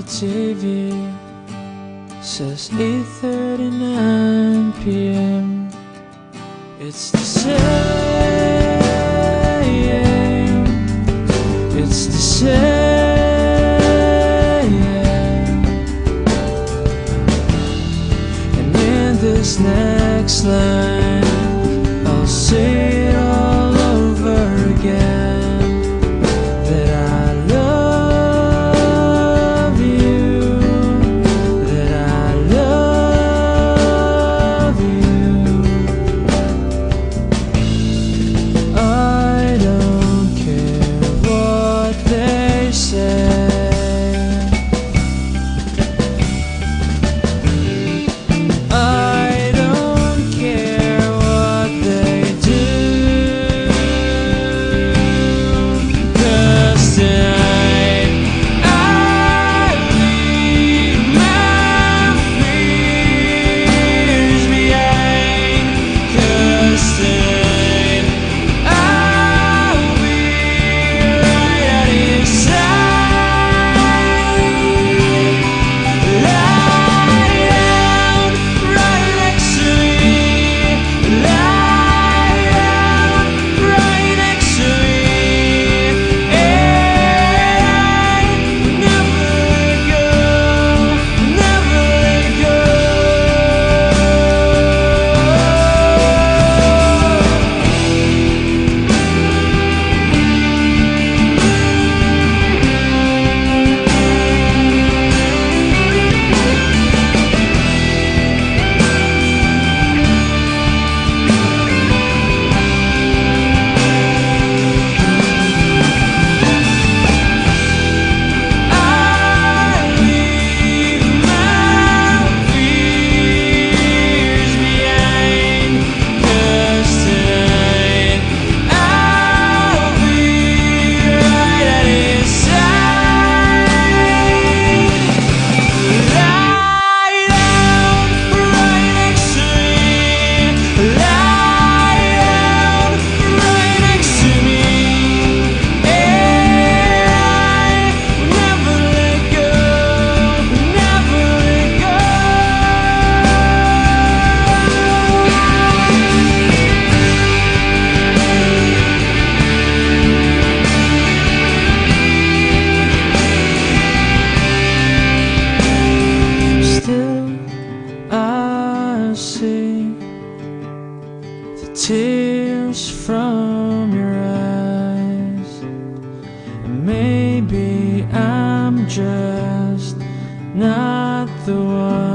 TV says 8:39 p.m. It's the same, it's the same. And in this next line I'll say it all over again, that I love you, that I love you. I don't care what they say, I don't care what they do, 'cause tonight I leave my fears behind, 'cause tonight I'll be right at his side. Lie down right next to me, lie down right next to me, and I never let go, never let go. I leave my fears behind, 'cause tonight I'll be right at his side. Lie down right next to me, lie down right next to me, and I never let go, never let go. Still I see the tears from your eyes, and maybe I'm just not the one